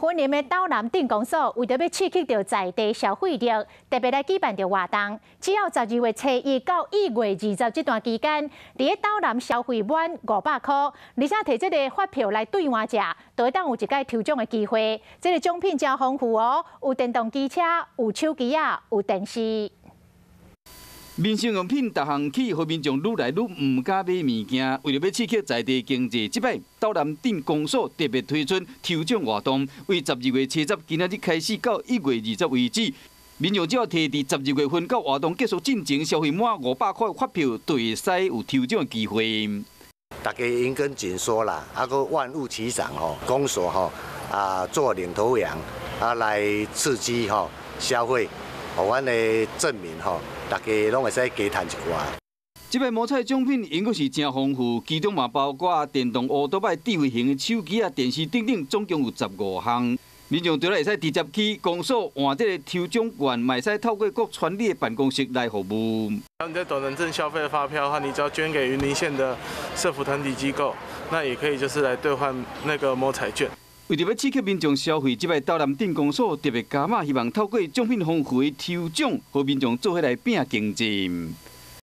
云林的斗南镇公所为着要刺激到在地消费力，特别来举办着活动。只要12月初1到1月20这段期间，伫咧斗南消费满500块，而且摕这个发票来兑换者，就会当有一届抽奖的机会。这个奖品真丰富哦，有电动机车，有手机啊，有电视。 民生用品逐项起，互民众愈来愈唔敢买物件。为了要刺激在地经济，即摆斗南镇公所特别推出抽奖活动，为12月初10今仔日开始到1月20为止，民众只要摕伫12月份到活动结束进前消费满500块发票，就会使有抽奖的机会。 大家应跟紧缩啦，个万物齐涨吼，公所做领头羊来刺激消费，互阮的镇民大家拢会使加赚一寡。 即摆摸彩奖品应该是真丰富，其中嘛包括电动乌托邦、智慧型的手机电视等等，总共有15项。民众除了会使直接去公所换这个抽奖券，嘛会使透过各村里的办公室来服务。 你在斗南镇消费的发票的话，你只要捐给云林县的社福团体机构，那也可以就是来兑换那个摸彩券。 为着要刺激民众消费，即摆斗南镇公所特别加码，希望透过奖品丰富的抽奖，和民众做伙来拼经济。